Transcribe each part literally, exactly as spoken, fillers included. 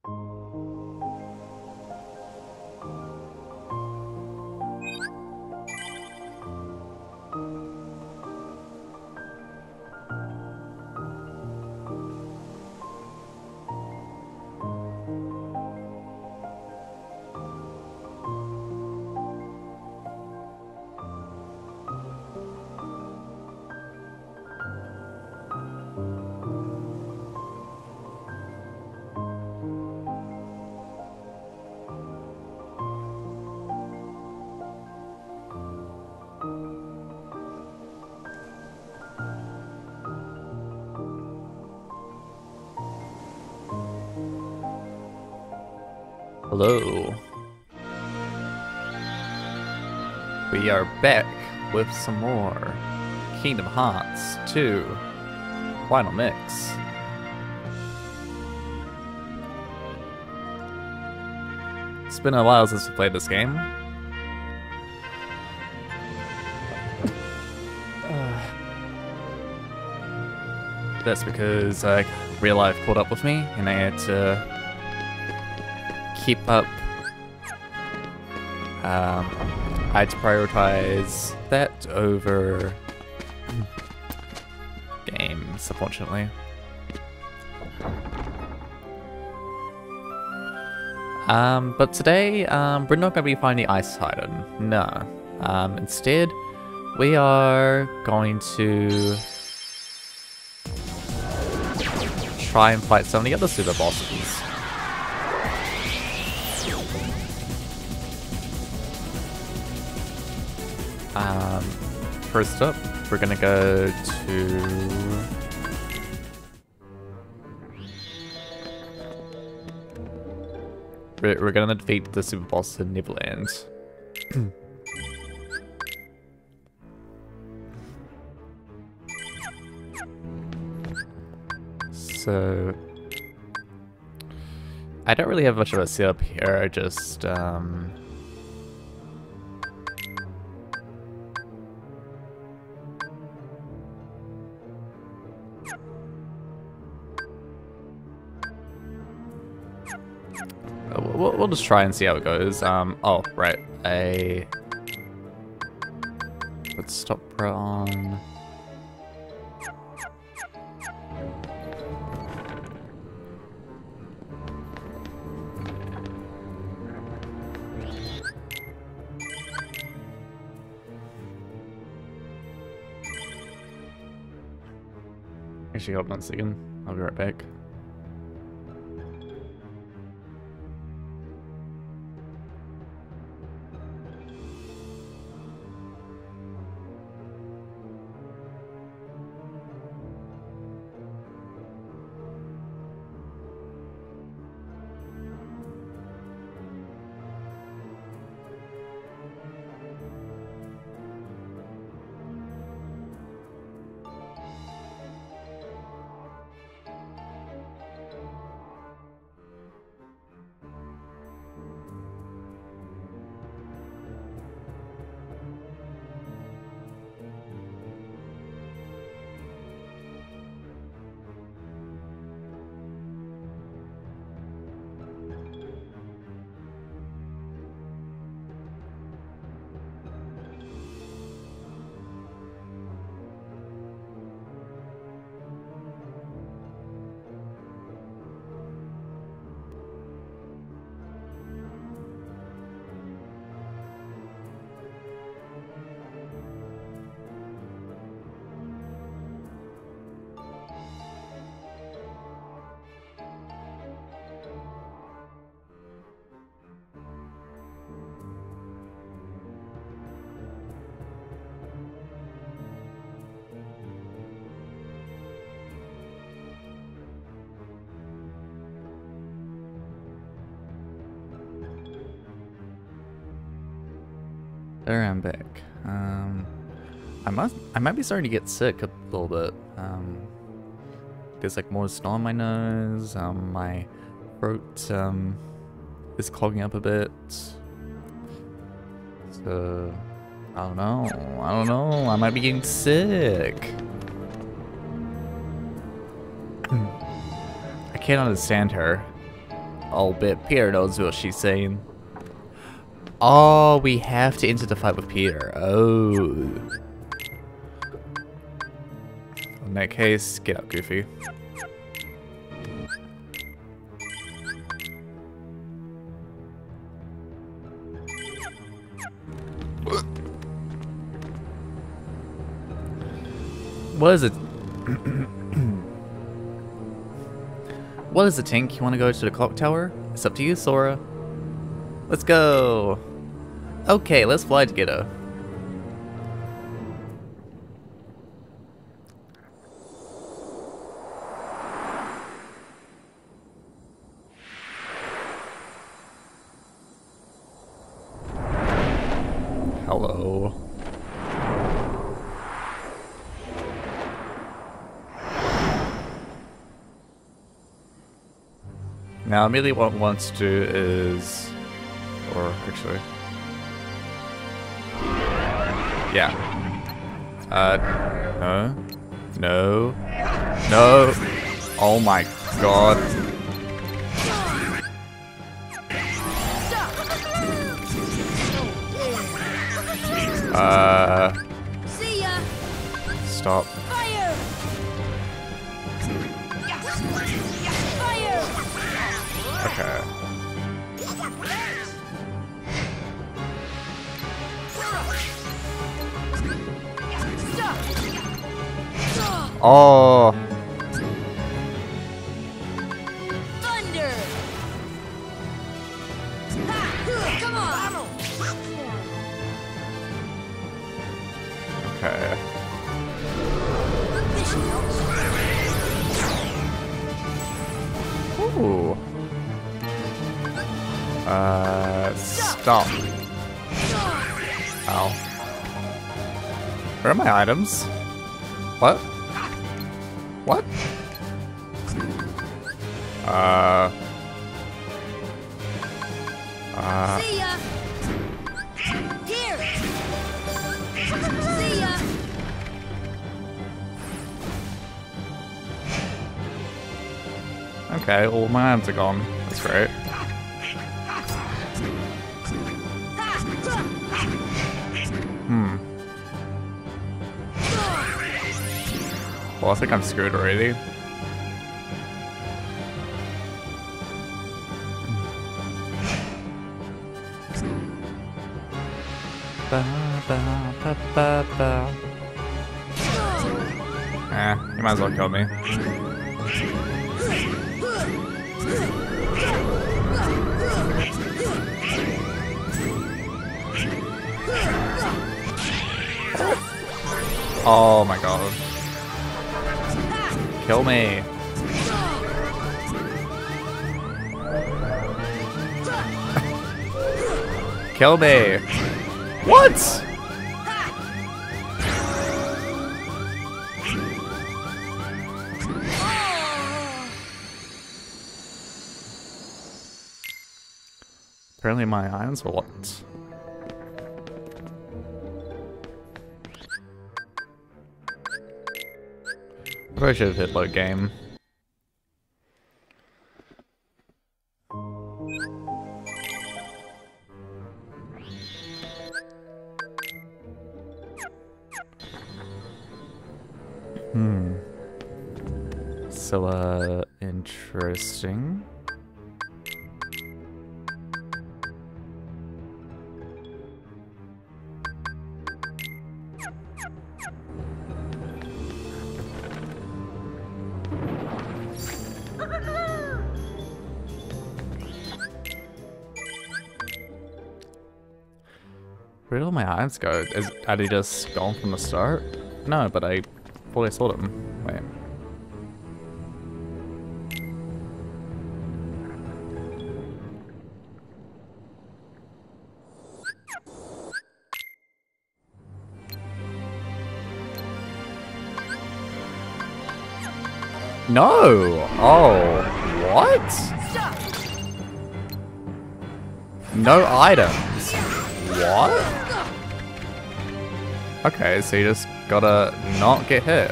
Hello. We are back with some more Kingdom Hearts two Final Mix. It's been a while since we played this game. Uh, that's because uh, real life caught up with me and I had to keep up. Um, I had to prioritize that over games, unfortunately. Um, but today, um, we're not going to be finding the Ice Titan. No. Um, instead, we are going to try and fight some of the other super bosses. Um, first up, we're gonna go to... We're, we're gonna defeat the super boss in Neverland. So... I don't really have much of a setup here, I just, um... We'll, we'll just try and see how it goes. Um, oh, right. I... Let's stop right on... Actually, hold on a second. I'll be right back. There I'm back. Um, I must, I might be starting to get sick a little bit. Um, there's like more snow on my nose. Um, my throat um is clogging up a bit. So I don't know. I don't know. I might be getting sick. I can't understand her. I'll bet Peter knows what she's saying. Oh, we have to enter the fight with Peter. Oh. In that case, get up, Goofy. What is it? What is it, Tink? You want to go to the clock tower? It's up to you, Sora. Let's go. Okay, let's fly together. Hello. Now, immediately what one wants to do is, or actually, yeah. Uh, no, no, no. Oh my god. Uh, See ya. Stop. Fire. Fire. Okay. Oh. Thunder. Ha. Come on. Okay. Ooh. Uh, stop. Ow. Where are my items? What? What? Uh. Uh. See ya. Here. See ya. Okay, all my items are gone. That's great. Hmm. Well, I think I'm screwed already. Ba, ba, ba, ba, ba. Eh, you might as well kill me. Oh my god. Kill me. Kill me. What? Apparently my items were locked. Probably should have hit load game. Hmm. So, uh, interesting. Where did all my items go? Is, are they just gone from the start? No, but I thought I saw them. Wait. No! Oh, what? No items. What? Okay, so you just gotta not get hit.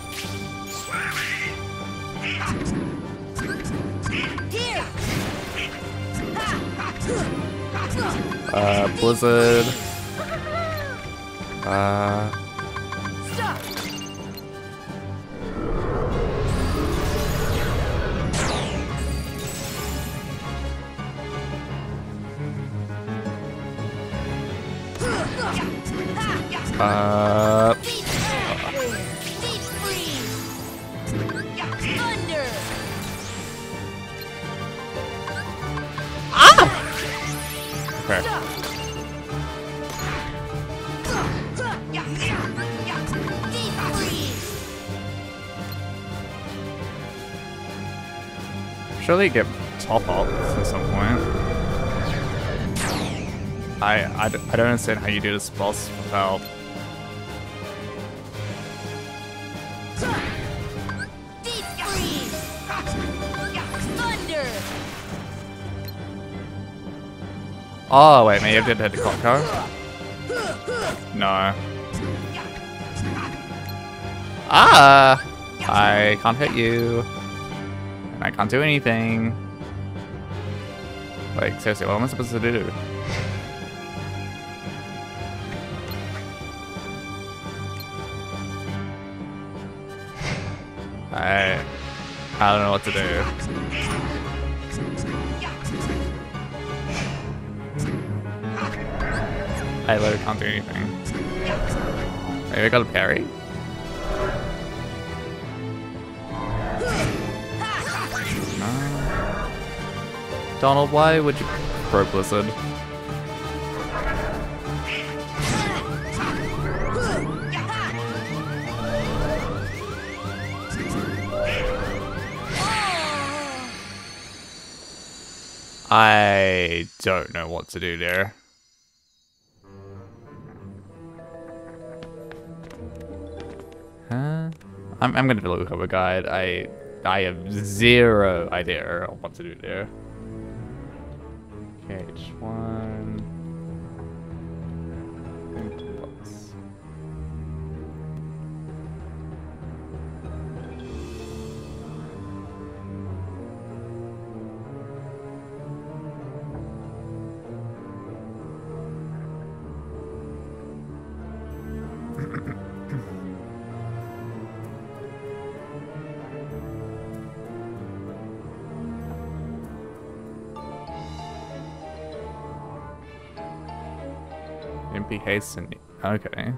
Here. Uh, Blizzard. Uh, Stop. uh, Deep air. Deep freeze. Thunder. okay. Stop. Deep freeze. Surely get top up at some point. I, I, d- I don't understand how you do this boss without. Deep freeze. Thunder. Oh wait, maybe I did hit the Cotco. No. Ah! I can't hit you. And I can't do anything. Like, seriously, what am I supposed to do? I... I don't know what to do. I literally can't do anything. Maybe I got a parry? No. Donald, why would you throw Blizzard? I don't know what to do there. Huh? I'm, I'm gonna look up a guide. I I have zero idea on what to do there. Okay, H one. Box. M P hasten. Okay.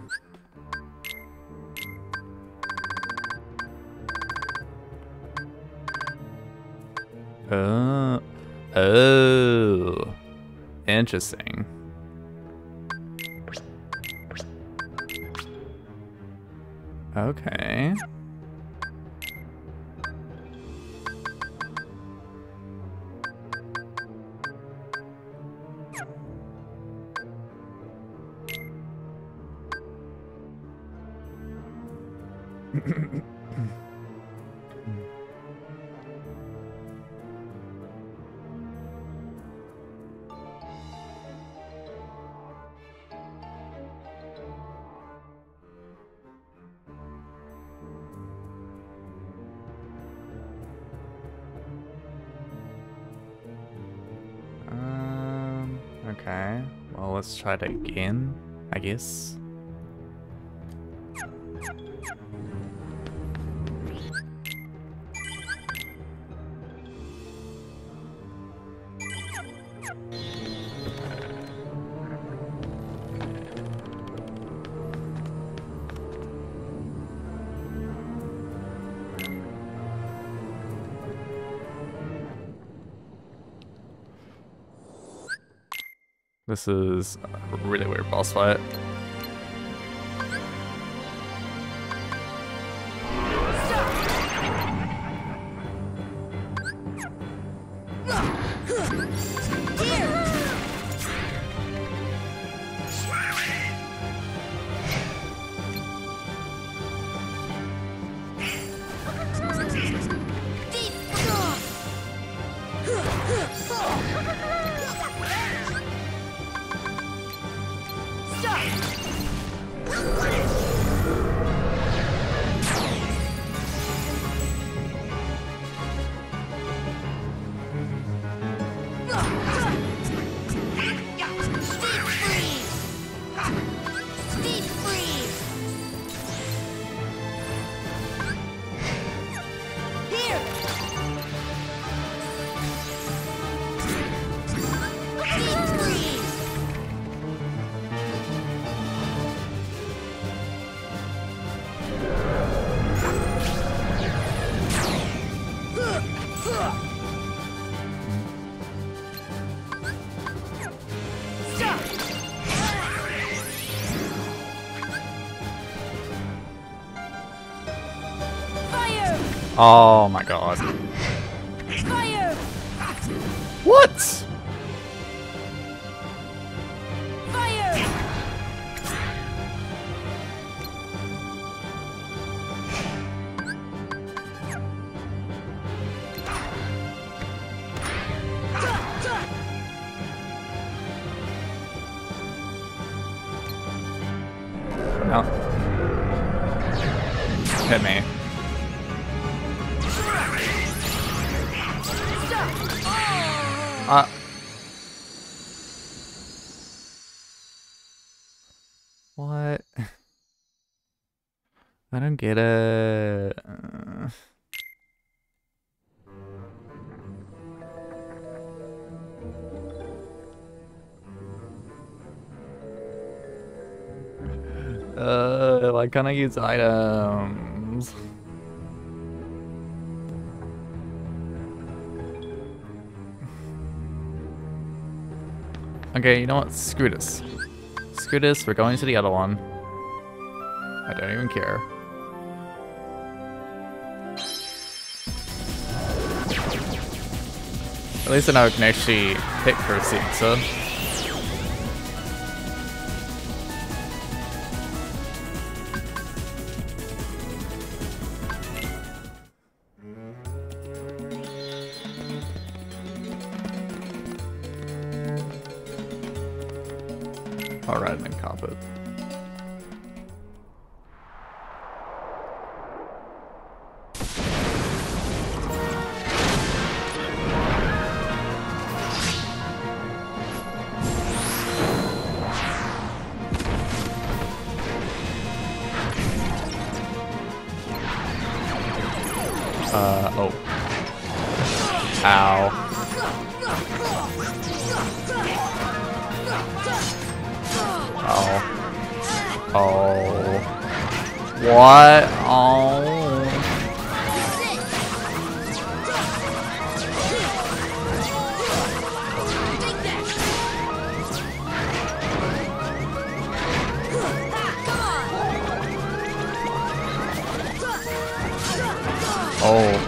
Oh. Oh. Interesting. Okay. um, okay. Well, let's try it again, I guess. This is a really weird boss fight. Stop! Oh my god. Fire! What? Fire! No. Hit me. Uh. What? I don't get it. Uh. Uh, why can't I use items? Okay, you know what? Screw this. Screw this, we're going to the other one. I don't even care. At least I know I can actually pick her sensor. Alright, then carpet. Uh, oh. Ow. Oh. Oh. What? Oh. Oh.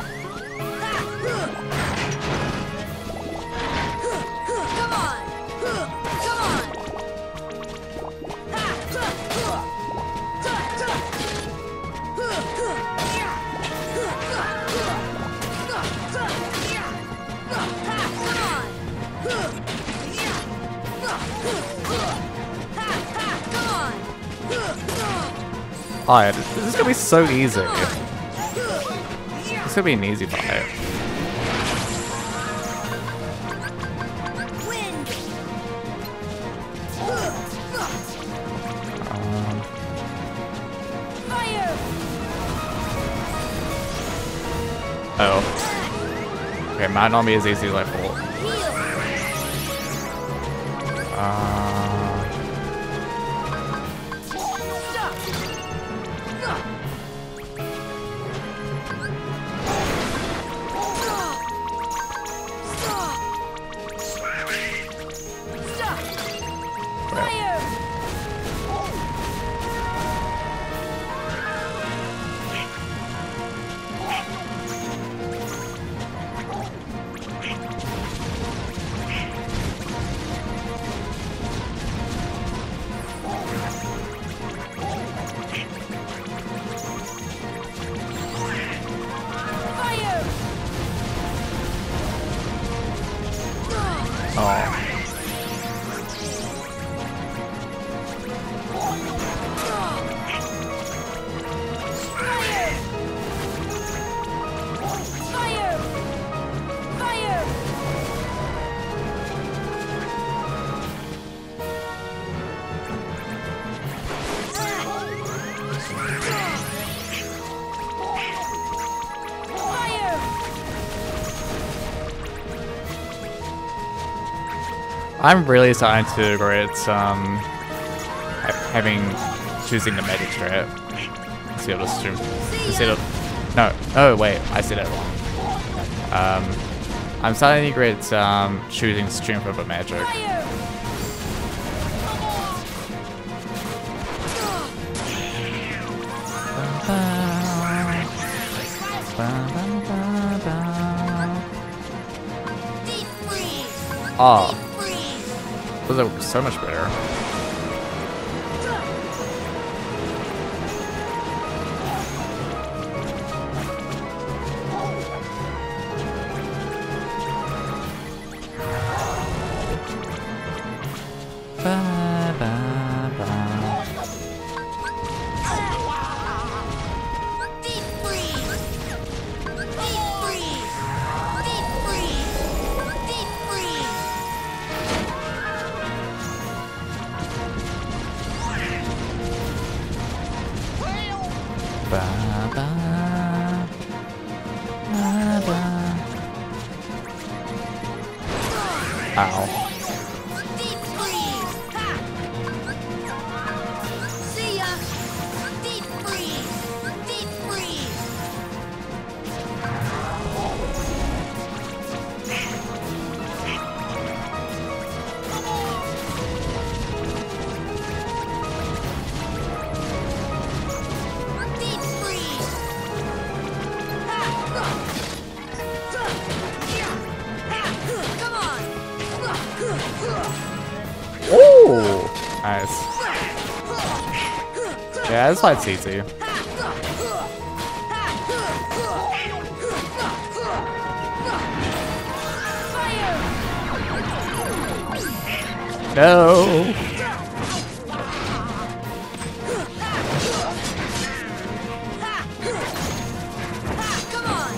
Oh, yeah, this is gonna be so easy. It's gonna be an easy fight. Um, oh. Okay, might not be as easy as I thought. Uh, oh. I'm really starting to regret um ha having choosing the magic strat instead of stream instead of no oh wait I said that wrong. Um, I'm starting to regret um choosing strength over magic. Oh, Freeze. those are so much better. Ba, ba, ba. Deep freeze. Deep freeze. Deep freeze. Deep freeze. Ba, ba, ba, ba. Ow. Deep freeze. Ha. See ya. Deep freeze. Deep freeze. Deep freeze. Ha. Come on. Ooh, nice. Yeah, this fight's easy. No. Come on.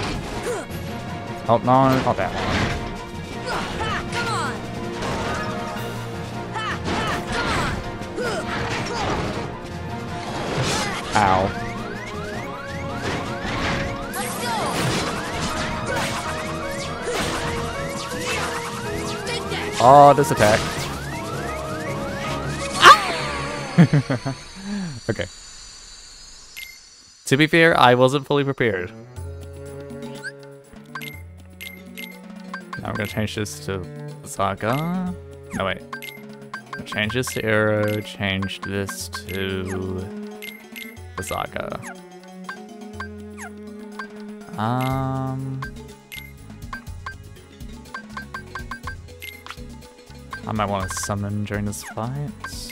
Oh no, not that one. Come on. Ow. Let's go. Take that. Oh, this attack. Okay. To be fair, I wasn't fully prepared. Now I'm gonna change this to Saga. No wait. Change this to Arrow, change this to the Saga. Um I might want to summon during this fight.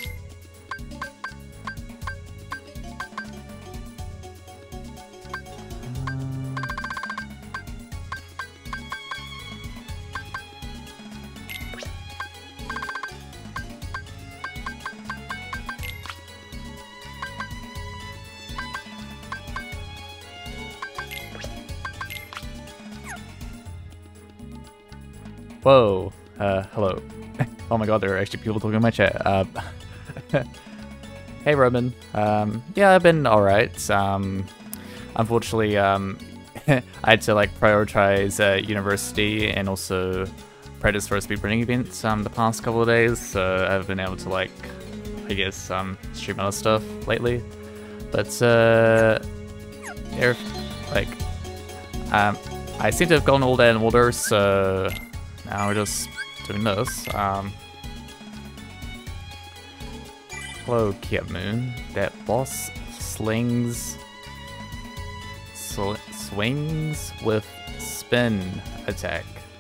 Whoa, uh, hello. Oh my god, there are actually people talking in my chat. Uh, hey Roman, um, yeah, I've been alright. Um, unfortunately, um, I had to like prioritize uh, university and also practice for a speedrunning event um, the past couple of days, so I've been able to like, I guess, um, stream other stuff lately. But, uh, yeah, like, um, I seem to have gotten older and older, so now we're just doing this. Um, hello, Kiamu. That boss slings, sl swings with spin attack.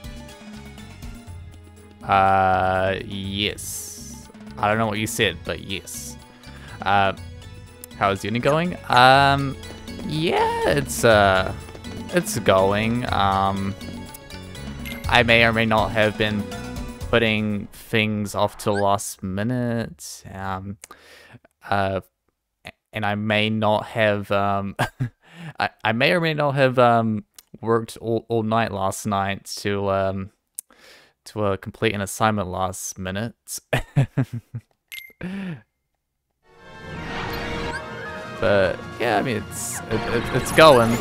Uh, yes. I don't know what you said, but yes. Uh, how is uni going? Um, yeah, it's uh, it's going. Um. I may or may not have been putting things off till last minute, um, uh, and I may not have, um, I, I may or may not have um, worked all, all night last night to um, to uh, complete an assignment last minute. But yeah, I mean it's it, it, it's going.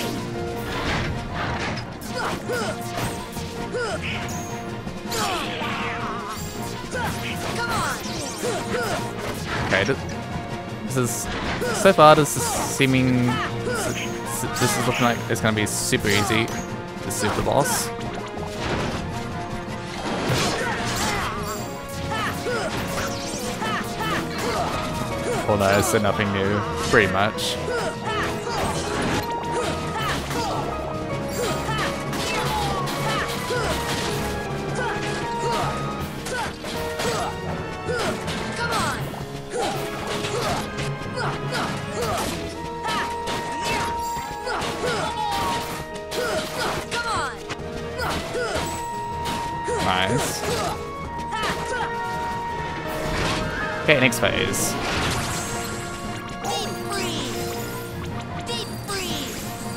Okay, this is, so far this is seeming, this is looking like it's gonna be super easy, the super boss. Oh no, it's nothing new, pretty much. Nice. Okay, next phase. Deep freeze. Deep freeze.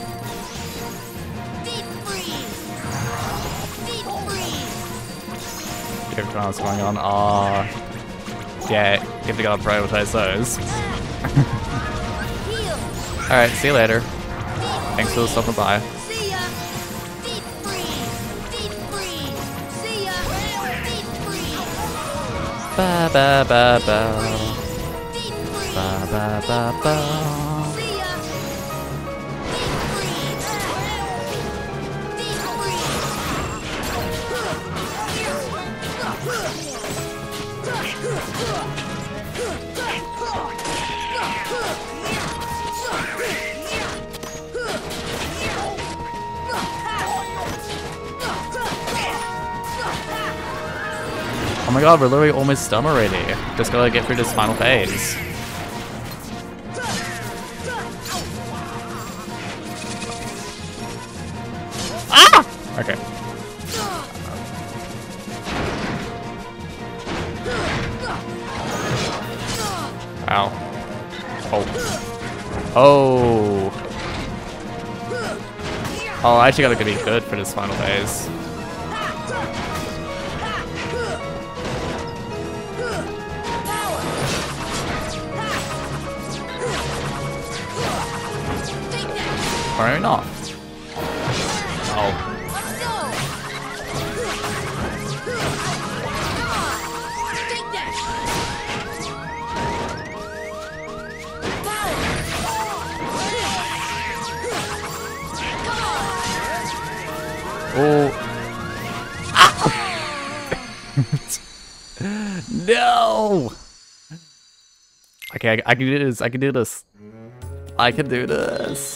Deep freeze. Deep freeze. Everything else going on. Ah, yeah, get to go prioritize those. Heal. Alright, see you later. Thanks for stopping by. See ya. Deep freeze. Deep freeze. See ya. Deep freeze. Ba ba ba ba. Deep freeze. Ba ba ba ba. See ya. Deep freeze. Deep Oh my god, we're literally almost done already. Just gotta get through this final phase. Ah! Okay. Ow. Oh. Oh. Oh, I actually gotta be good for this final phase. Or maybe not. Oh. Let's go. Come on. Take that. Power. Come on. Oh. No. Okay, I, I can do this. I can do this. I can do this.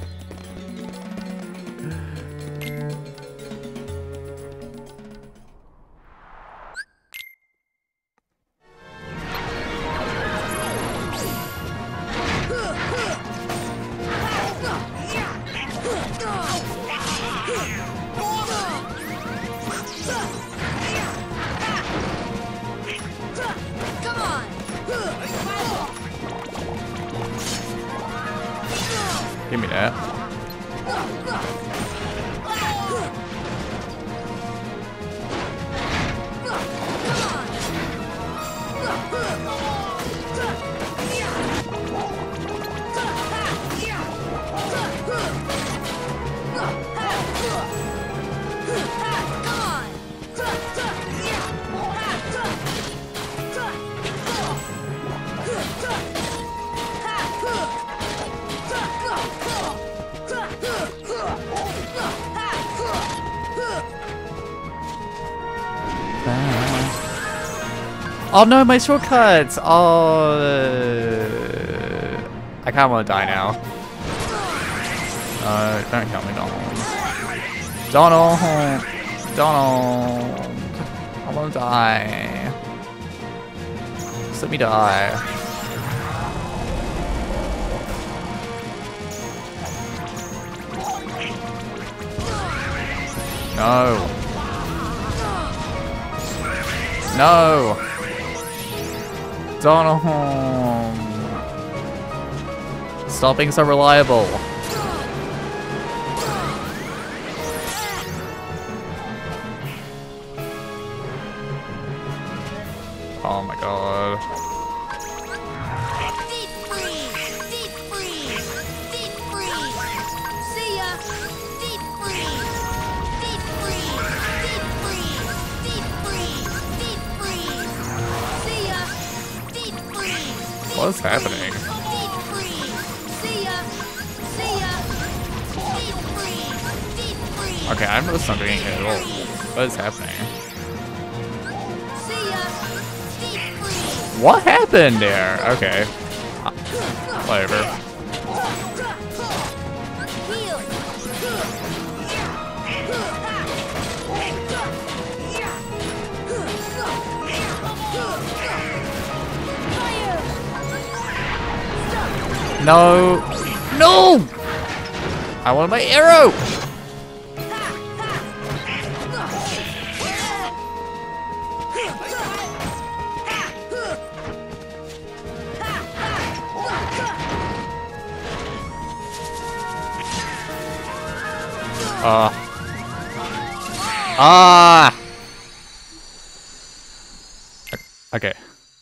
Come on. Give me that. Oh no, my shortcuts! Oh, I kind of want to die now. Uh, don't kill me, Donald. Donald! Donald! I want to die. Just let me die. No. No! Donald! Stop being so reliable. Oh my god. Deep freeze! Deep freeze! Deep freeze! See ya! Deep freeze! Deep freeze! Deep freeze! Deep freeze! Deep freeze! See ya! Deep freeze! What is happening? Deep freeze! See ya! See ya! Deep freeze! Deep freeze! Okay, I'm just not doing it at all. What is happening? See ya! Deep freeze! What happened there? Okay. Uh, whatever. Heal! No! No! I want my arrow! Uh. Ah! Okay.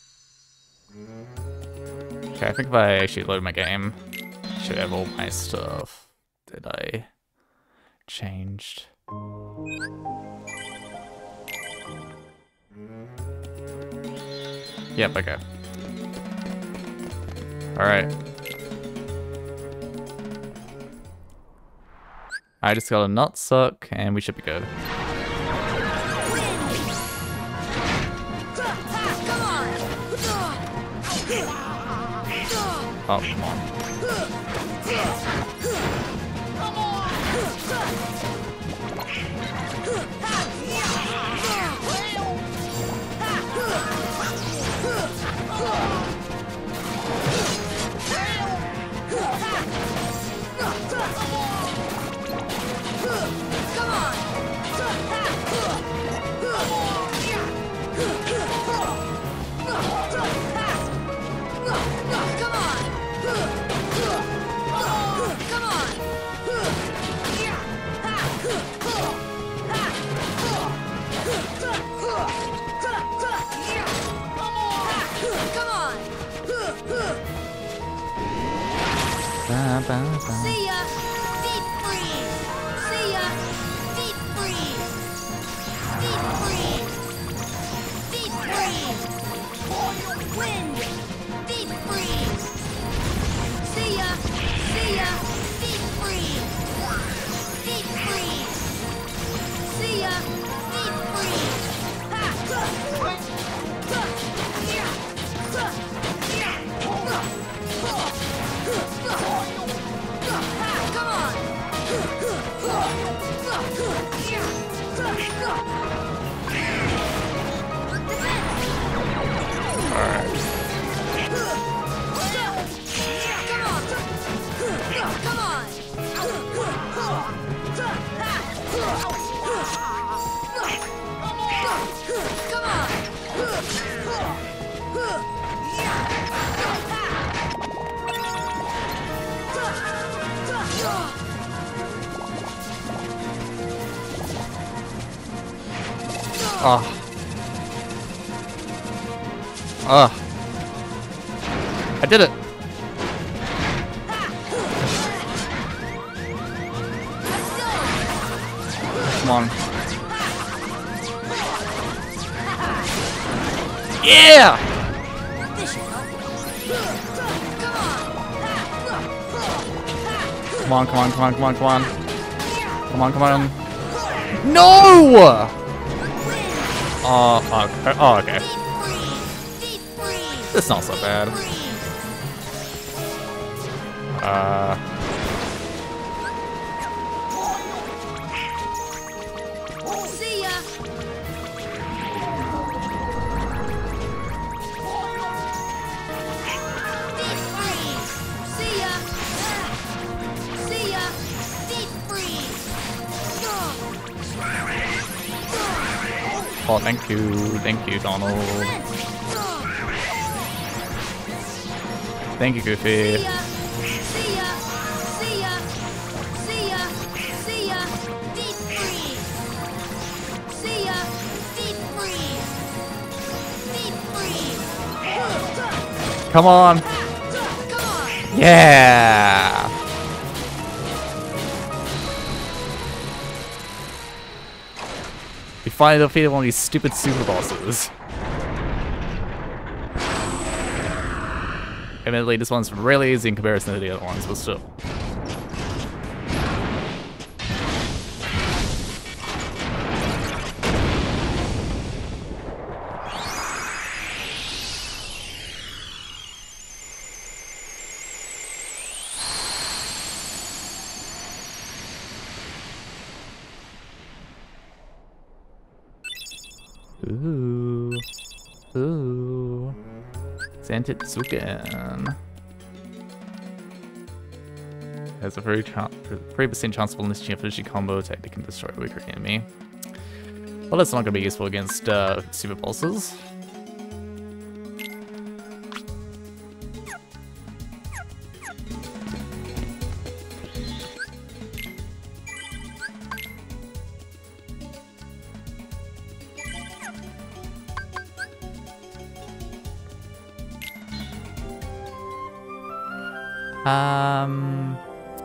Okay, I think if I actually load my game, I should have all my stuff that I changed. Yep, okay. Alright. I just got a nut suck, and we should be good. Oh, come on. Ba, ba, ba. See ya! Deep freeze! See ya! Deep freeze! Deep freeze! Deep freeze! Wind! Deep freeze! See ya! See ya! Deep freeze! Deep freeze! See ya! Deep freeze! Oh. Oh. I did it. Come on. Yeah! Come on, come on, come on, come on, come on. Come on, come on. No! Oh, okay. Oh, okay. It's not so bad. Uh. See ya. Deep freeze. See ya. See ya. Deep freeze. Oh, thank you, thank you, Donald. Thank you, Goofy. See ya. See ya. See ya. See ya. See ya. Deep freeze. See ya. Deep freeze. Deep freeze. Come on. Come on. Yeah. We finally defeated one of these stupid super bosses. Admittedly, this one's really easy in comparison to the other ones, but still. Ooh. Ooh. Santitsuken. Has a very three percent chance of unleashing a finishing combo attack that can destroy a weaker enemy. Well, that's not going to be useful against uh, super pulses. Um.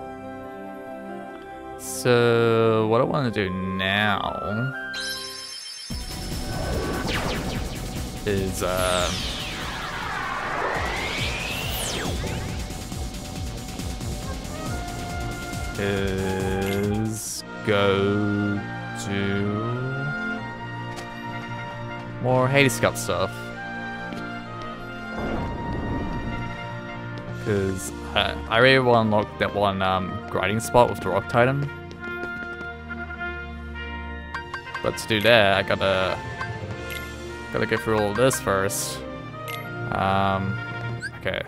So what I want to do now is uh. is go to more Hades Cup stuff. Because uh, I really want to unlock that one um, grinding spot with the Rock Titan. But to do that, I gotta gotta go through all of this first. Um, okay.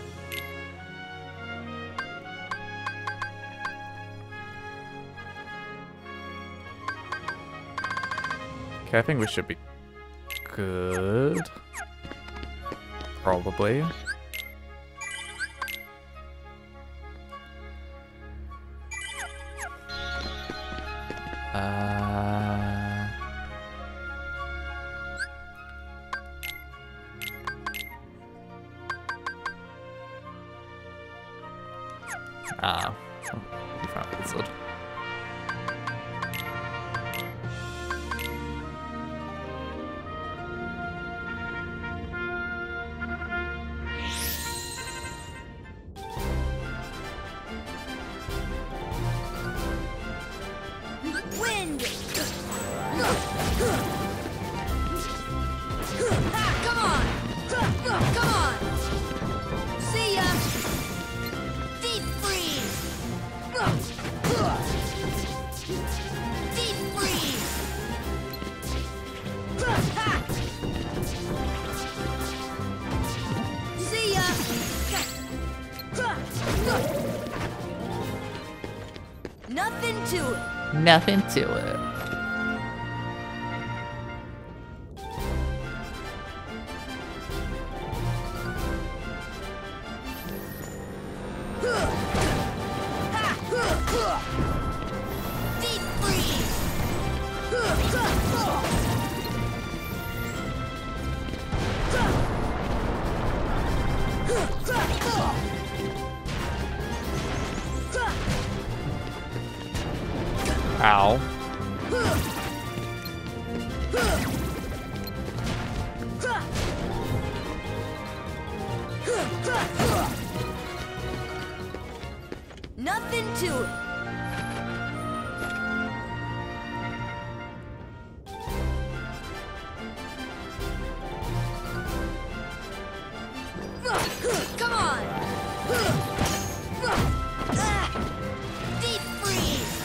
Okay, I think we should be good. Probably. Uh... Ah, oh, we found the sword. Wind! Come on! Come on! See ya! Deep freeze! Deep freeze! See ya! Nothing to it. Nothing to it. Deep freeze! Ow. Nothing to it. Come on! Deep freeze!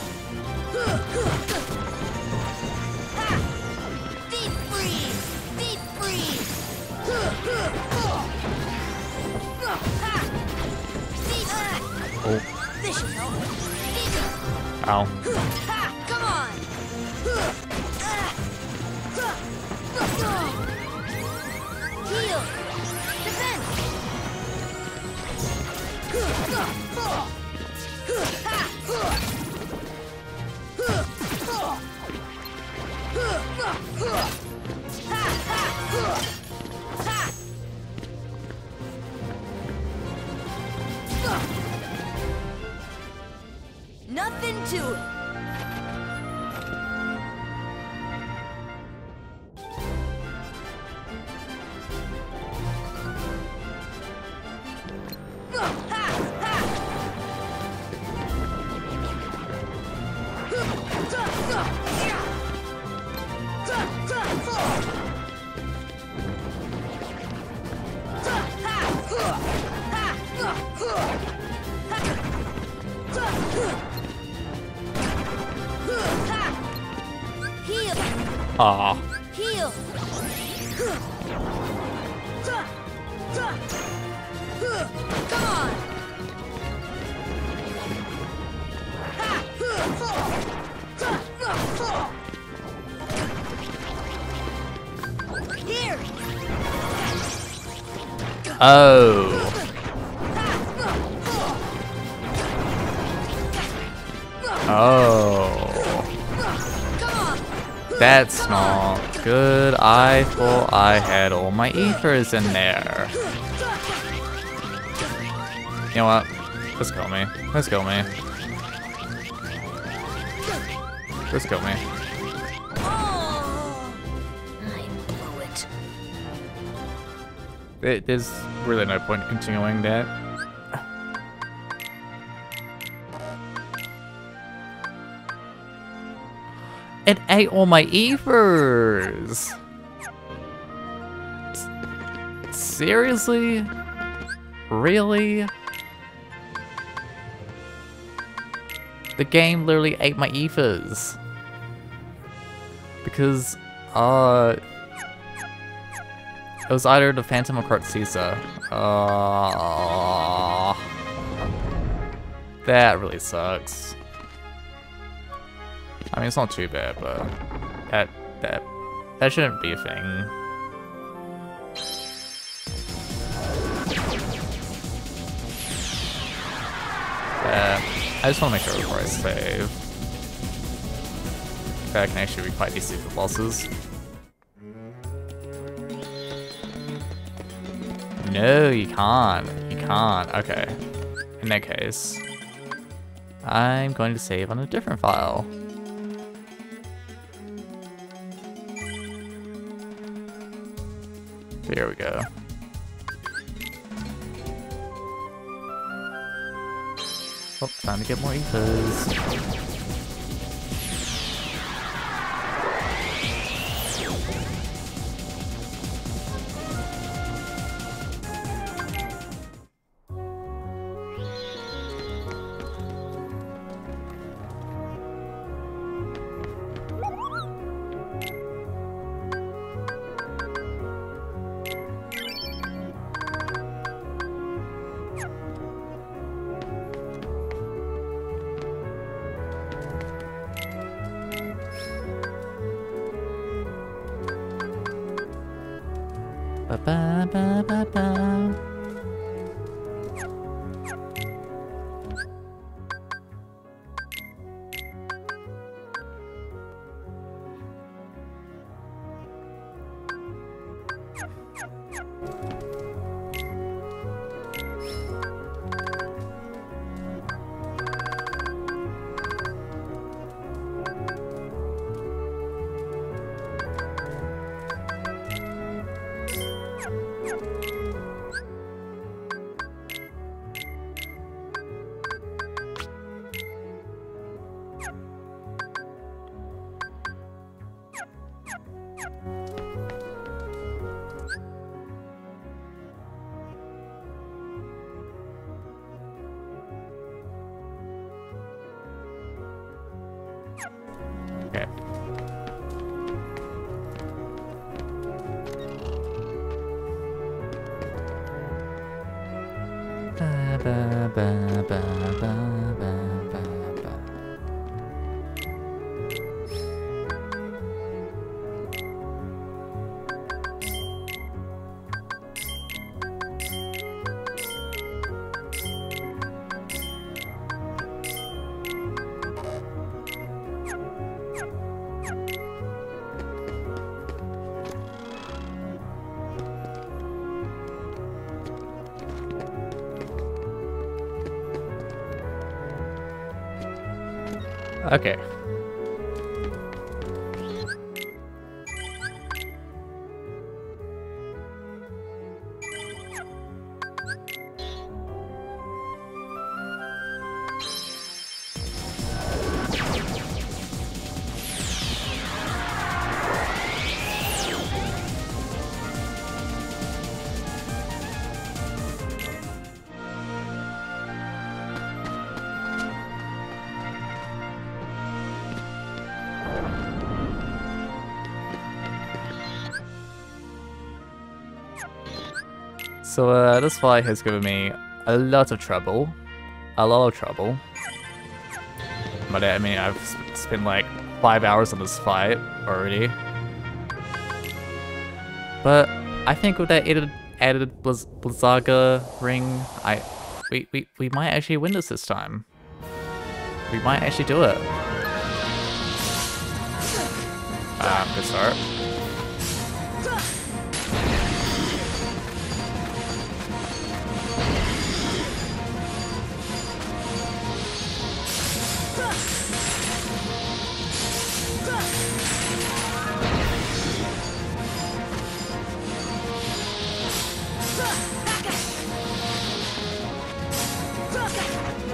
Deep freeze! Deep freeze! Oh. This should help. Ow. Come on! Heal! Defense! Nothing to it. Heal! Aw. Heal! Come on! Here! Oh. Oh. That's small. Good. I thought I had all my ethers in there. You know what? Just kill me. Just kill me. Just kill me. Oh, I blew it. It, there's really no point in continuing that. It ate all my ethers! S- Seriously? Really? The game literally ate my ethers. Because, uh... it was either the Phantom or Caesar. Uh, that really sucks. I mean, it's not too bad, but that that that shouldn't be a thing. Uh, I just want to make sure before I save that I can actually fight these super bosses. No, you can't. You can't. Okay. In that case, I'm going to save on a different file. There we go. Oh, time to get more ethers. Ba ba ba ba ba. Okay. Ba ba ba ba ba ba ba ba. Okay. So uh, this fight has given me a lot of trouble, a lot of trouble. But I mean, I've sp spent like five hours on this fight already. But I think with that added added Blizz Blizzaga ring, I we, we we might actually win this this time. We might actually do it. Um, good start.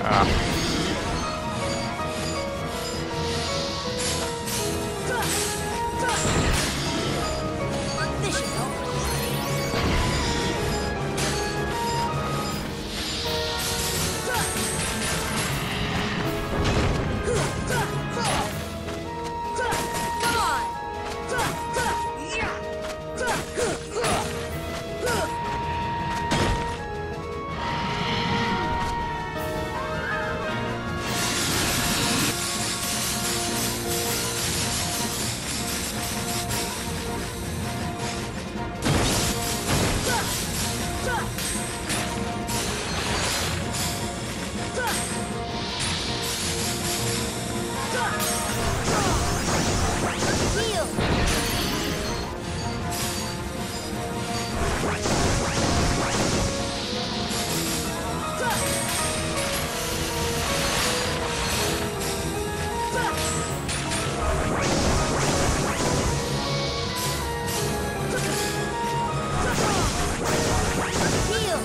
Ah. This should help. Come on! Heal! Heal!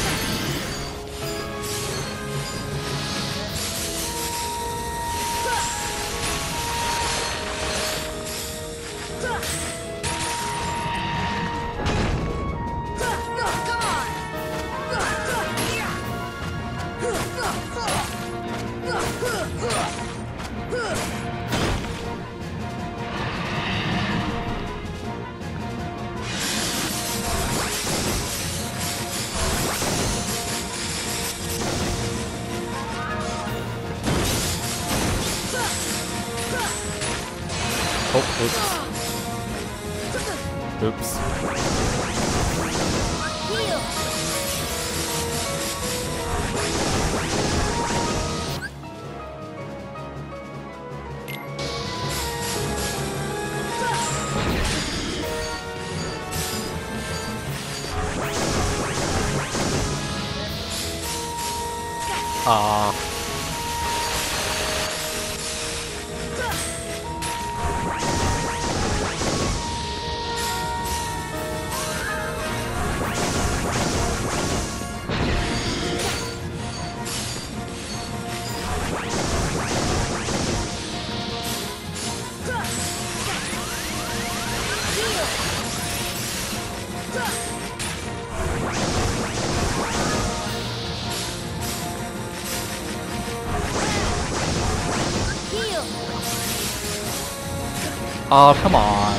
Oh, oops. Oops. Heal! Ah. Heal! Oh, come on.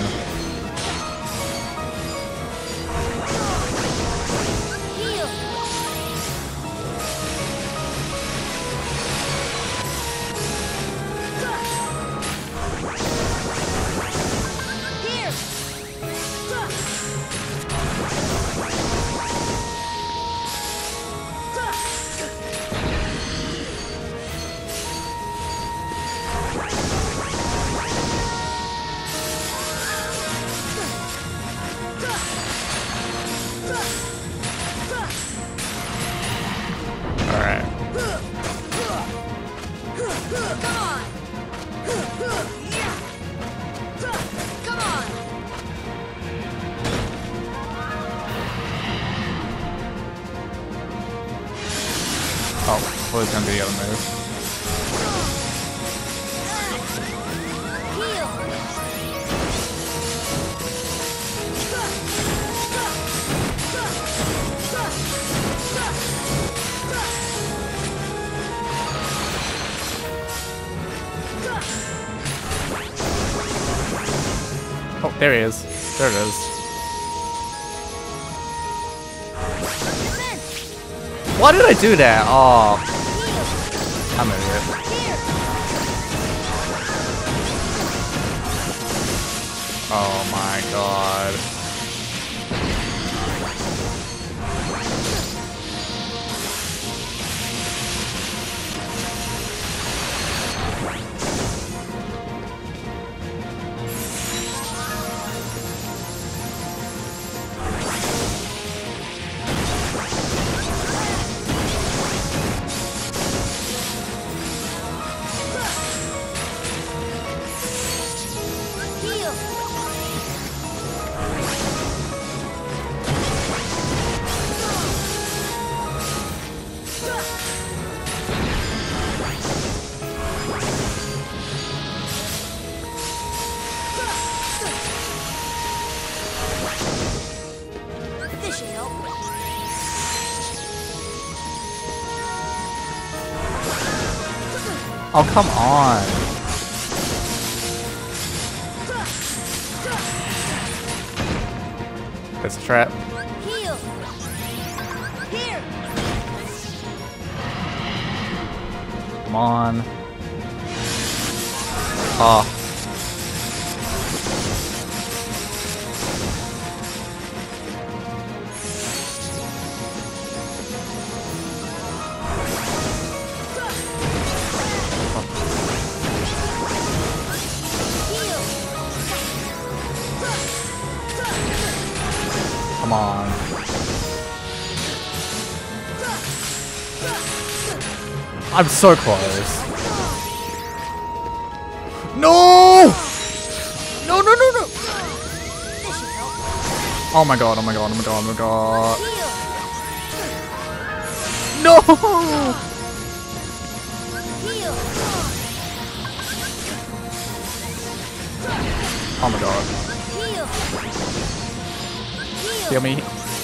Heal! Here! Alright. Come on! Come on! Oh, what was gonna be the other move? Heal! Oh, there he is. There it is. Defense! Why did I do that? Oh, Heal! I'm an idiot. Here! Oh my god. Heal! Oh, come on. That's a trap. Heal. Here. Come on. Oh. Come on. I'm so close. No! No, no, no, no! Oh my god, oh my god, oh my god, oh my god. No! Oh my god. Heal me.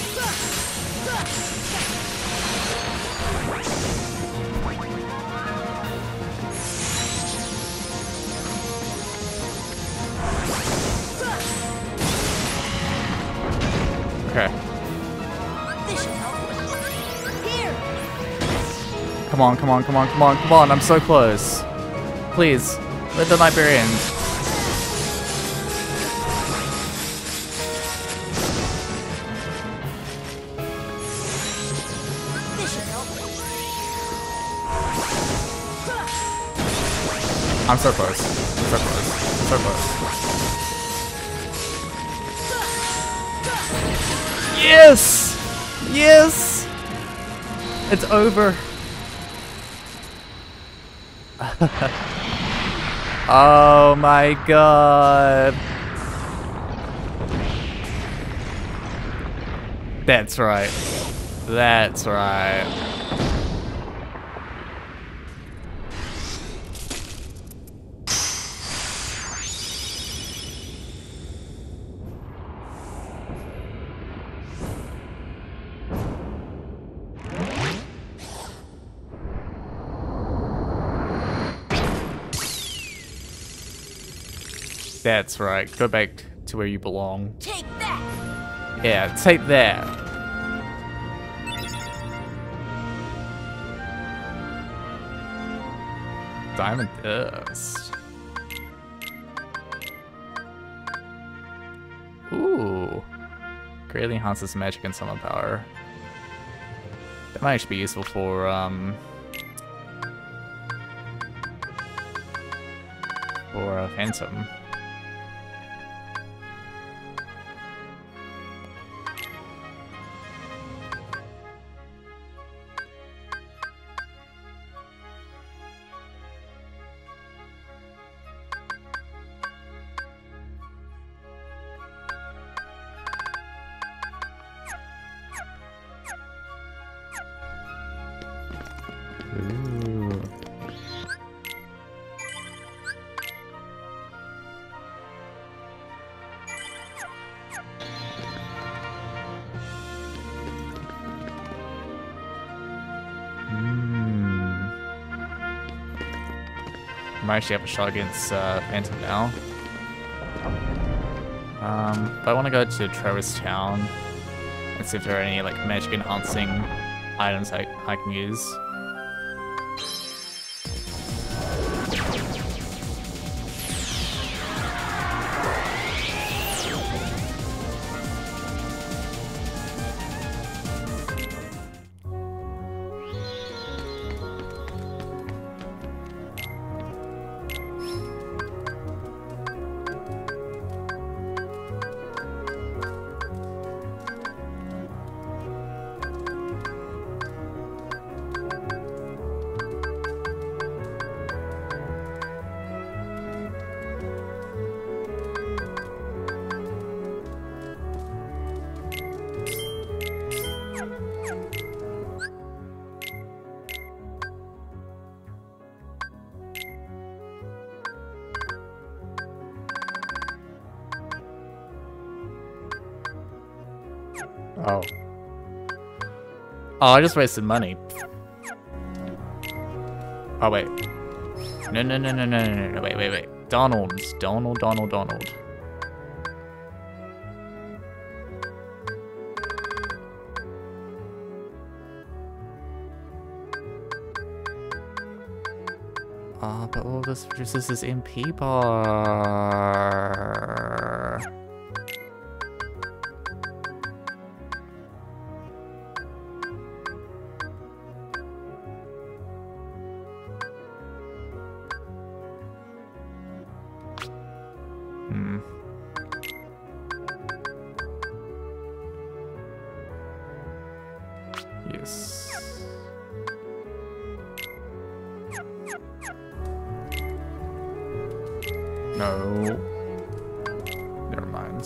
Okay. Come on, come on, come on, come on, come on. I'm so close. Please, let the nightmare end. I'm so close. I'm so close. I'm so close. Yes! Yes! It's over. Oh my god. That's right. That's right. That's right. Go back to where you belong. Take that. Yeah, take that. Diamond dust. Ooh. Greatly enhances magic and summon power. That might actually be useful for um for a Phantom. Ooh. Hmm. I might actually have a shot against uh, Phantom now. Um, but I want to go to Traverse Town and see if there are any like magic enhancing items I, I can use. Oh. Oh, I just wasted money. Oh, wait. No, no, no, no, no, no, no, wait, wait, wait. Donald's. Donald, Donald, Donald. Oh, but all this produces is M P bar. Hmm. Yes. No. Never mind.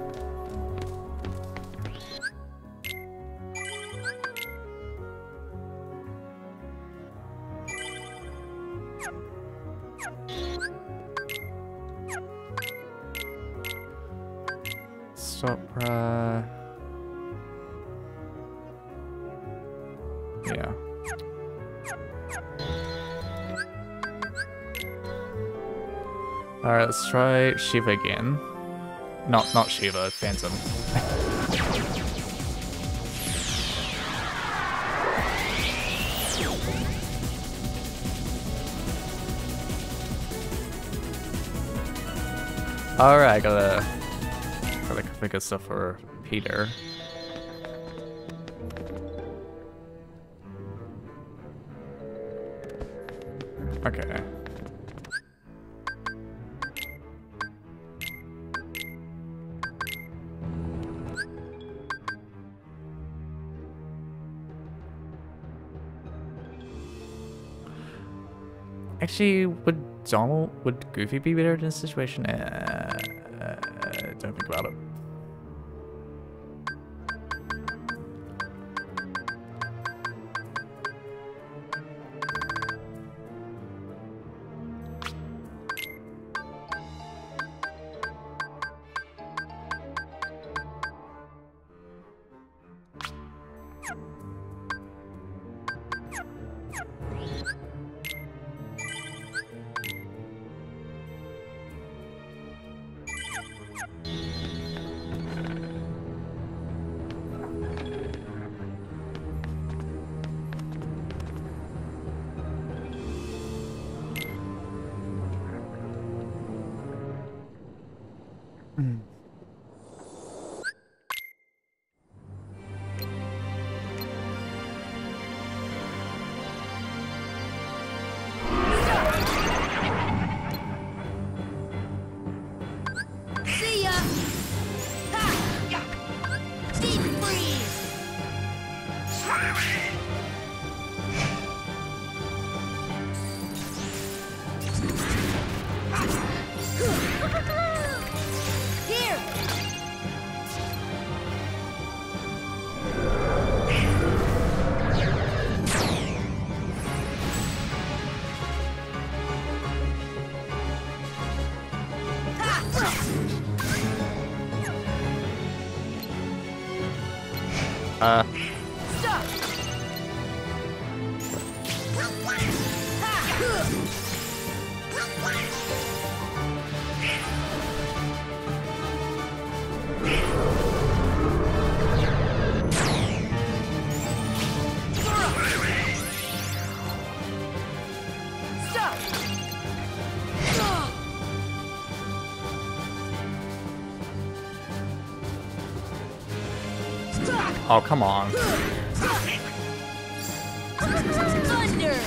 Stop, uh... Yeah. Alright, let's try Shiva again. Not not Shiva, Phantom. Alright, I gotta gotta configure stuff for Peter. Okay. Actually, would Donald, would Goofy be better in this situation? Uh, uh, don't think about it. See ya! Ha! Deep freeze! Here! Uh. Stop! Stop! Oh, come on. Thunder!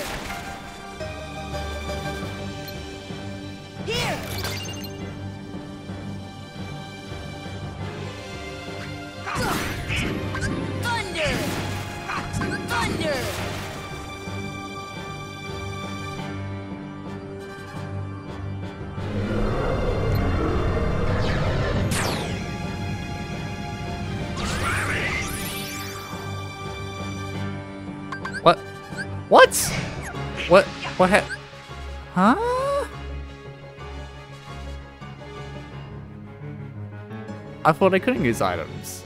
Here! Thunder! Thunder! What? What? What? What ha- Huh? I thought I couldn't use items.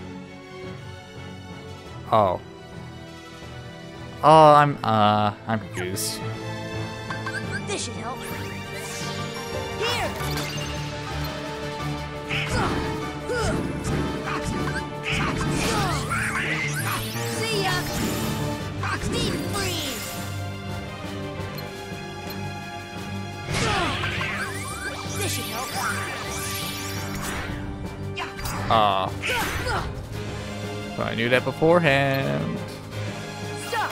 Oh. Oh, I'm, uh, I'm confused. This should help. Here! See ya! Deep freeze! This should help. Ah. I knew that beforehand. Stop!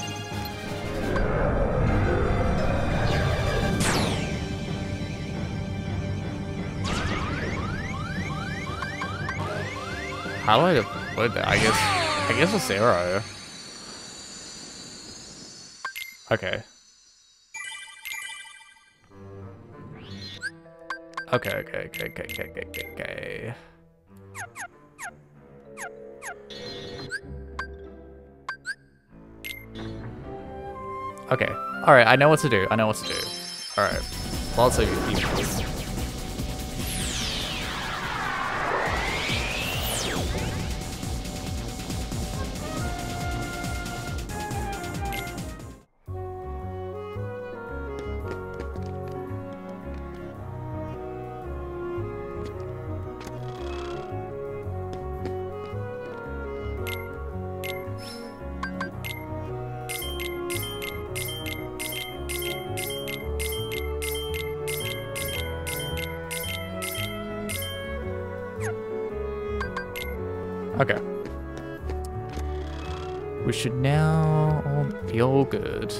How do I deploy that? I guess, I guess it's arrow. Okay. Okay, okay, okay, okay, okay, okay, okay. Okay. Alright, I know what to do. I know what to do. Alright. Lots of emails. Okay. We should now all be all good.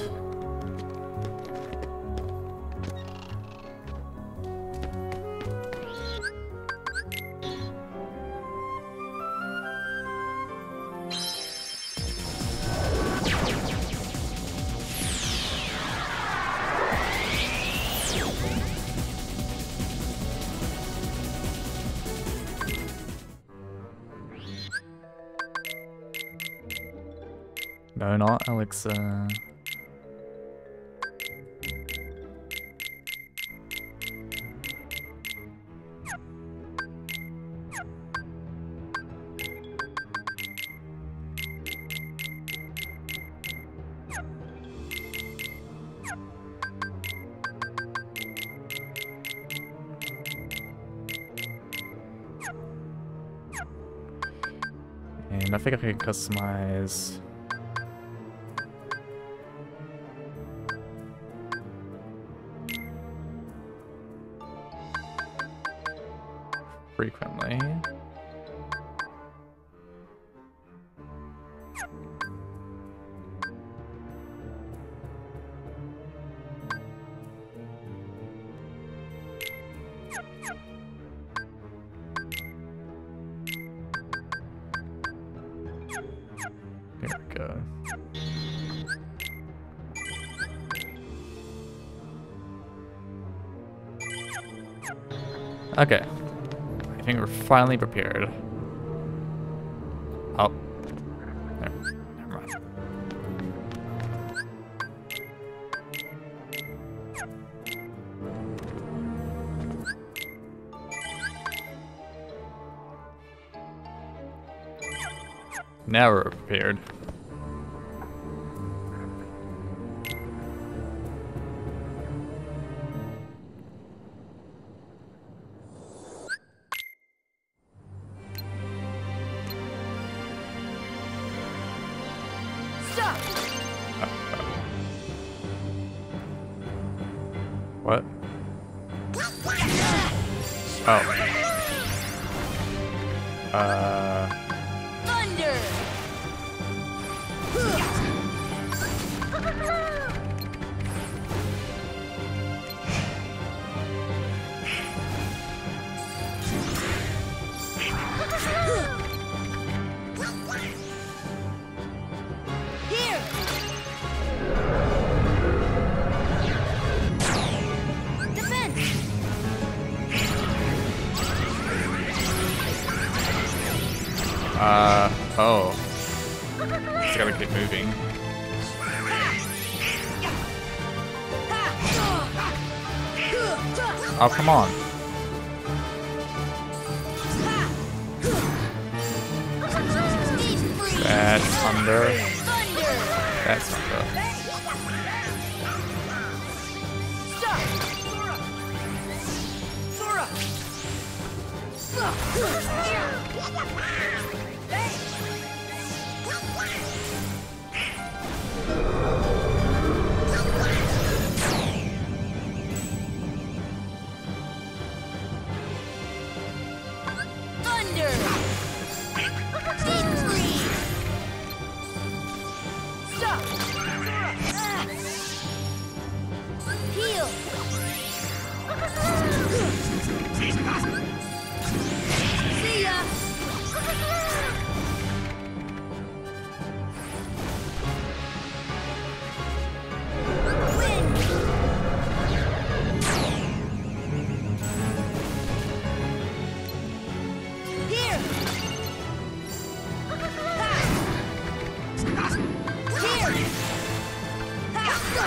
No, not Alexa. And I think I can customize. Frequently. There we go. Okay. I think we're finally prepared. Oh. There. Never mind. Now we're prepared. What? Oh. Uh. Thunder! Here! Defense! Uh. Oh. Just gotta keep moving. Oh, come on. That's thunder. That's thunder. Thunder! Deep freeze! Stop! Ah. Heal! See ya! Win! Here! Ha! Here! Ha!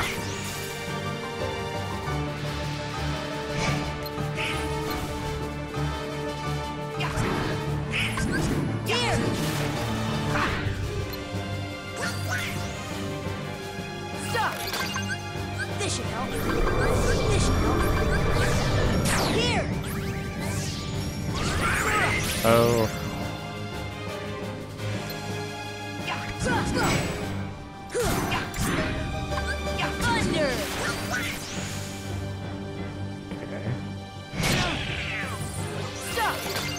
Here! Stop! This should help. This should help. Here! Oh. Thunder! Okay. Stop!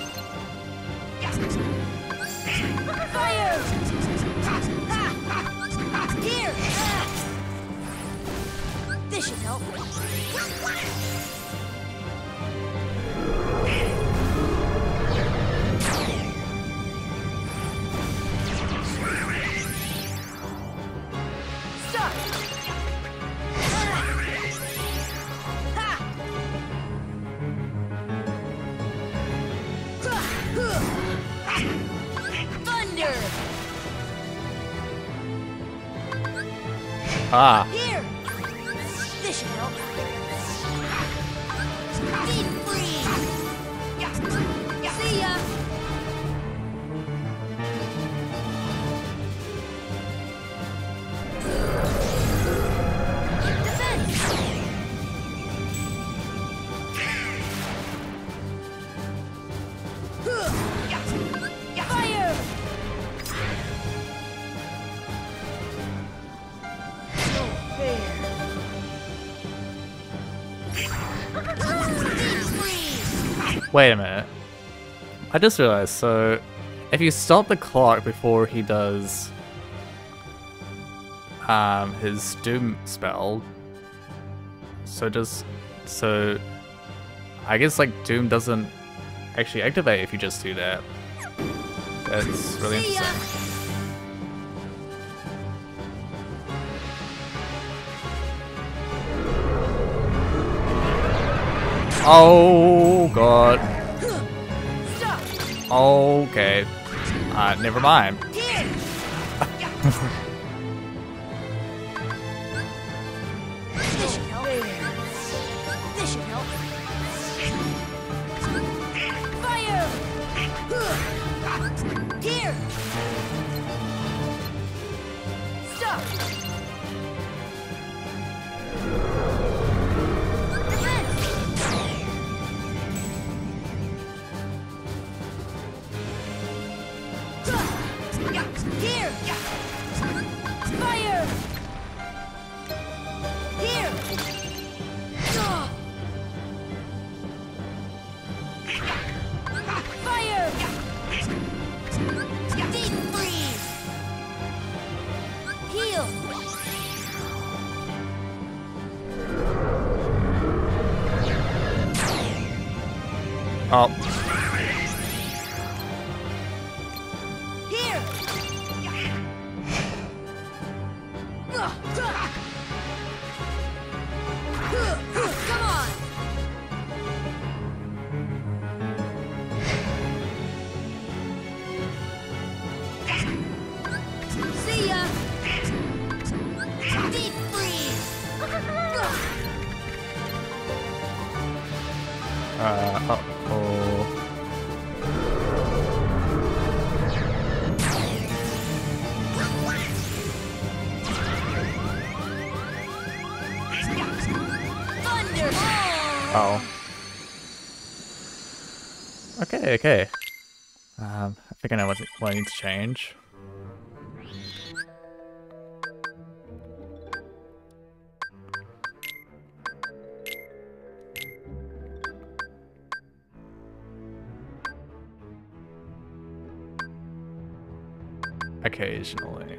Fire! Ha! Here! Ah. This should help. Stop! Ha! Thunder! Ah. Here! This should help. Deep freeze! See ya! Defense! Fire! Deep freeze! Wait a minute. I just realized, so if you stop the clock before he does um his doom spell, so just so I guess like doom doesn't actually activate if you just do that. That's really See ya! interesting. Oh god. Stop! Okay. Uh, never mind. Here! This should help. This should help. Fire! Here! Stop! Defense! Here! Fire! Here! Fire! Deep freeze! Heal! Oh. Here! Come on! See ya! Deep freeze! Uh, uh-oh. Thunder! Oh. Okay, okay. Um, I think I know what, what I need to change. Occasionally.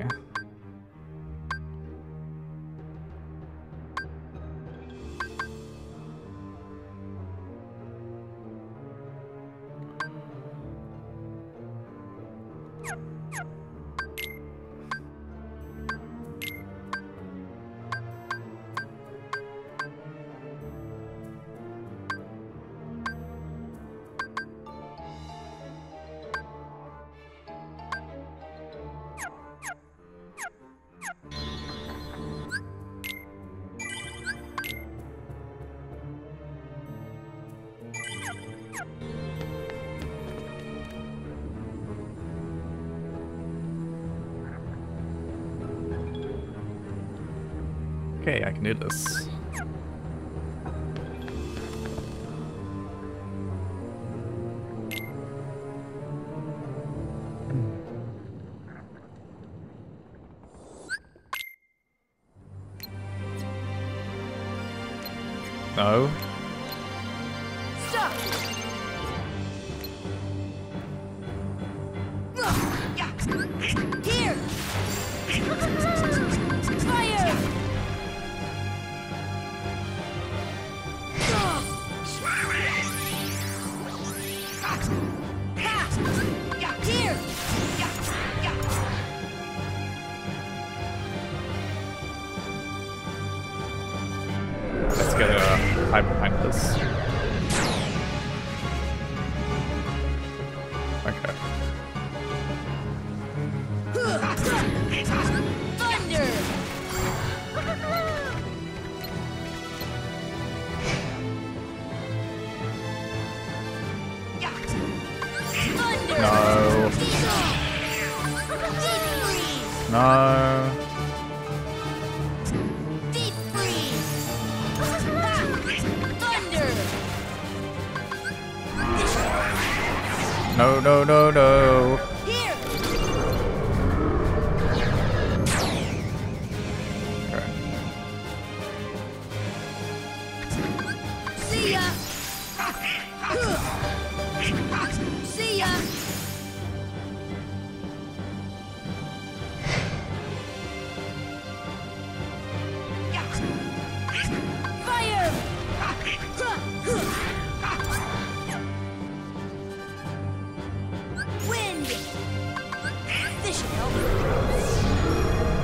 Okay, I can do this. No. Stop! Here! Fire! Here! Let's get a hide behind this. Okay. Thunder! Thunder! No. Deep freeze! No. Deep freeze! Thunder! No, no, no, no. Here! Okay. See ya! See ya! Fire! Wind! This should help.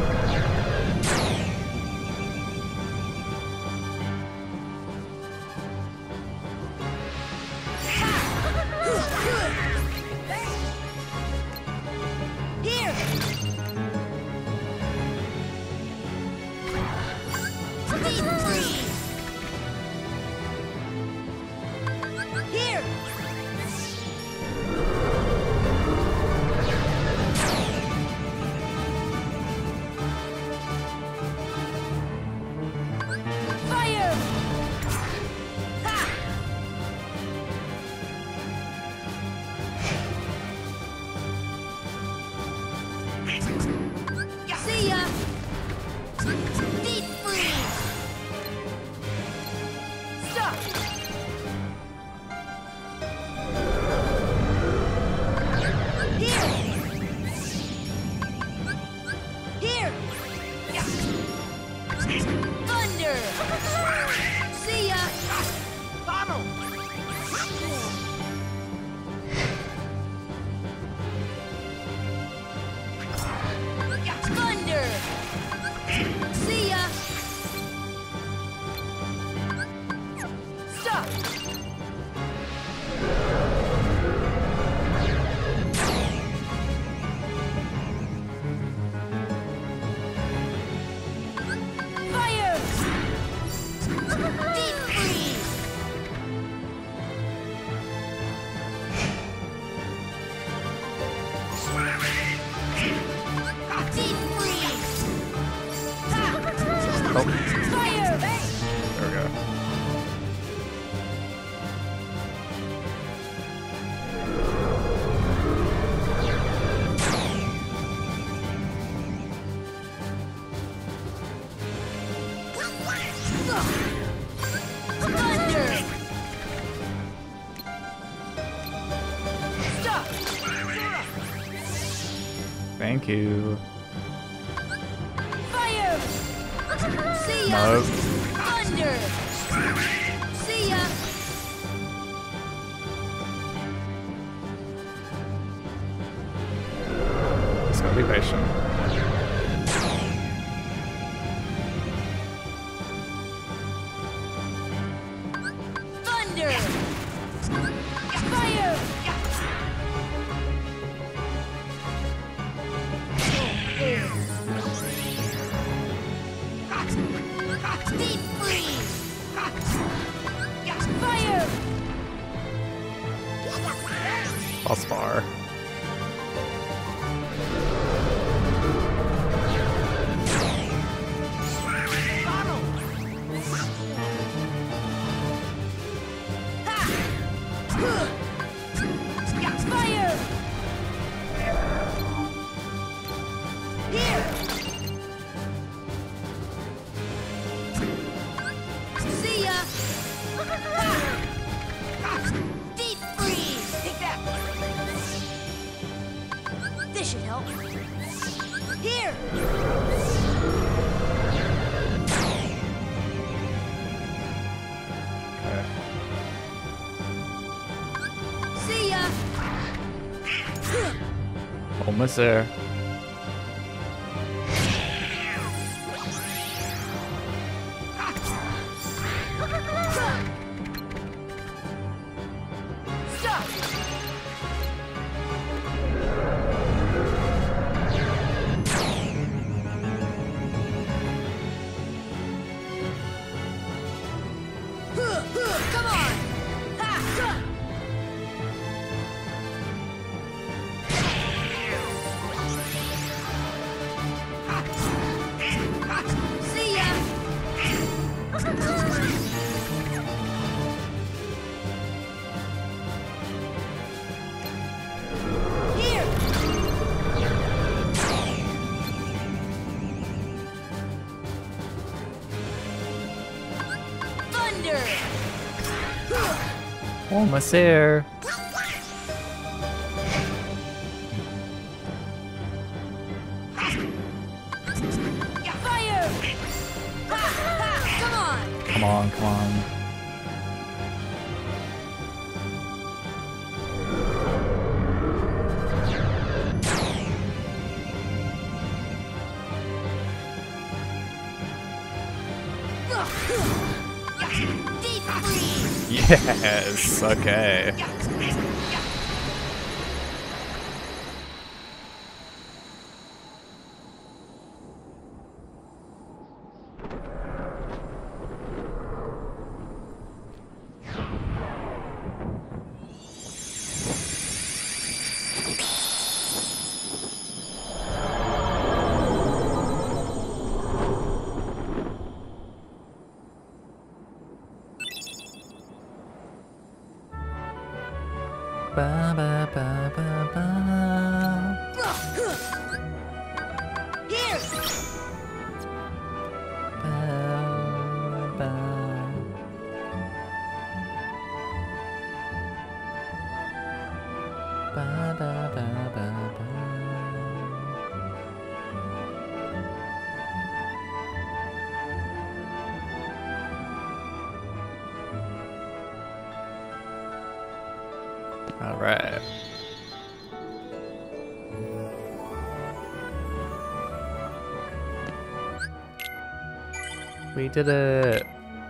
Here! Deep freeze! Here! Fire! Ha! See ya! Deep freeze! Stop! Here! Here! Thunder! See ya! Bottle! Thunder! See ya! Stop! Fire! Thunder! Stop! Thank you. Fire! See ya! No. Thunder! See ya! Just gotta be patient. Thunder! Fire! Deep freeze! Fire! Boss bar. Fire! Here! See ya! Deep freeze! Take that! This should help. Here! Okay. See ya! Almost there. Stop! Come on! Ha! See ya! Here! Thunder! Almost there. Fire! Ha! Ha! Come on! Come on, come on. Deep freeze! Yes, okay. Ba ba ba ba ba. Here! Ba ba. Ba ba ba ba ba. All right. We did it.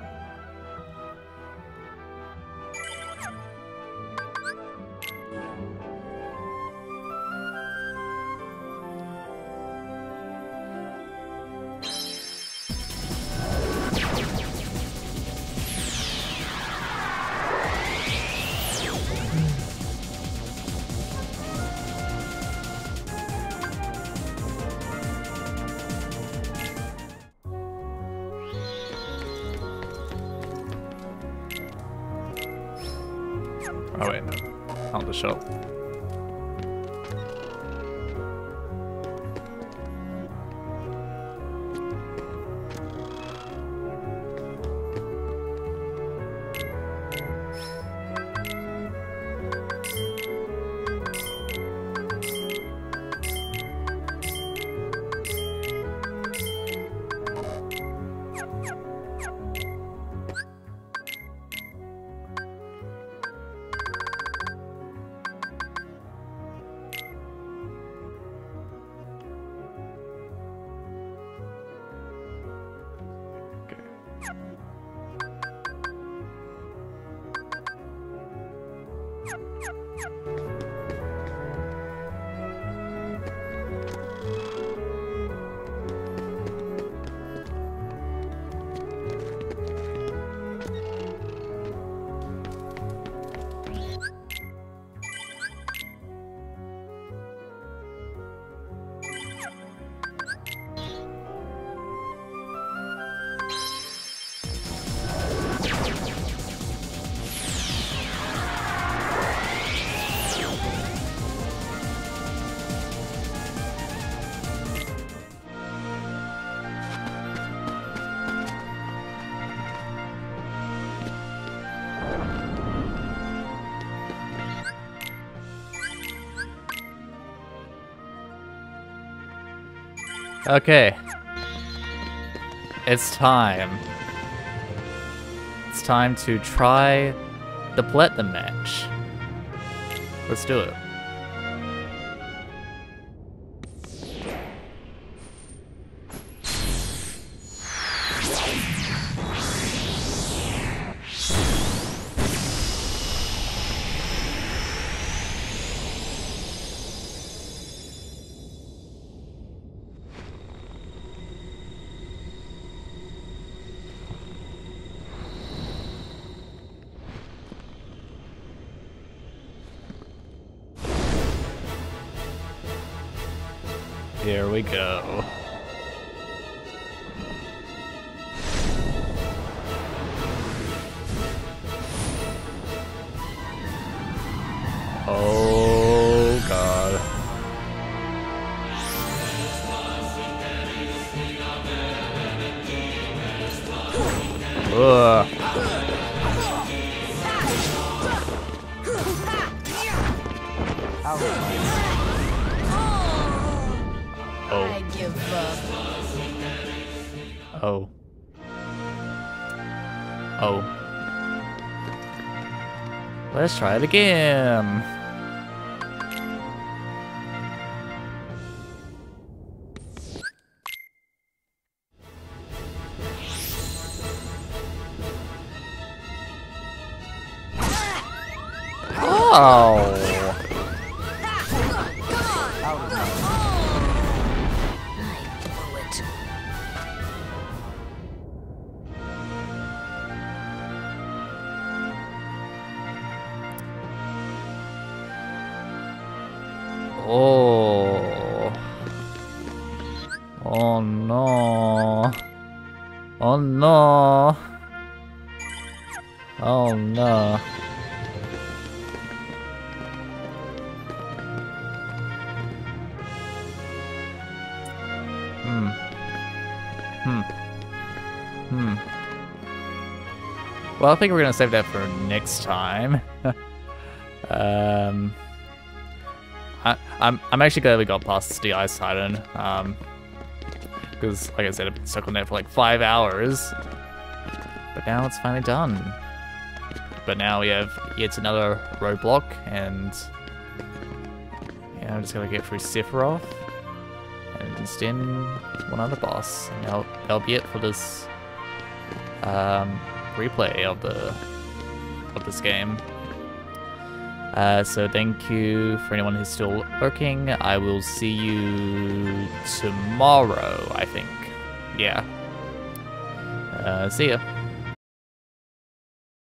Oh wait, no. On the shelf. Okay. It's time. It's time to try the Platinum match. Let's do it. Here we go. Oh God. Ugh. Oh. I give up. Oh. Oh. Let's try it again. Oh. Oh. Oh no. Oh no. Oh no. Hmm. Hmm. Hmm. Well, I think we're gonna save that for next time. um. I, I'm I'm actually glad we got past the Ice Titan, um, because like I said, I've been stuck on there for like five hours, but now it's finally done. But now we have yet another roadblock, and yeah, I'm just gonna get through Sephiroth, and then one other boss, and that'll, that'll be it for this um, replay of the of this game. Uh, so thank you for anyone who's still lurking. I will see you tomorrow, I think. Yeah. Uh, see ya.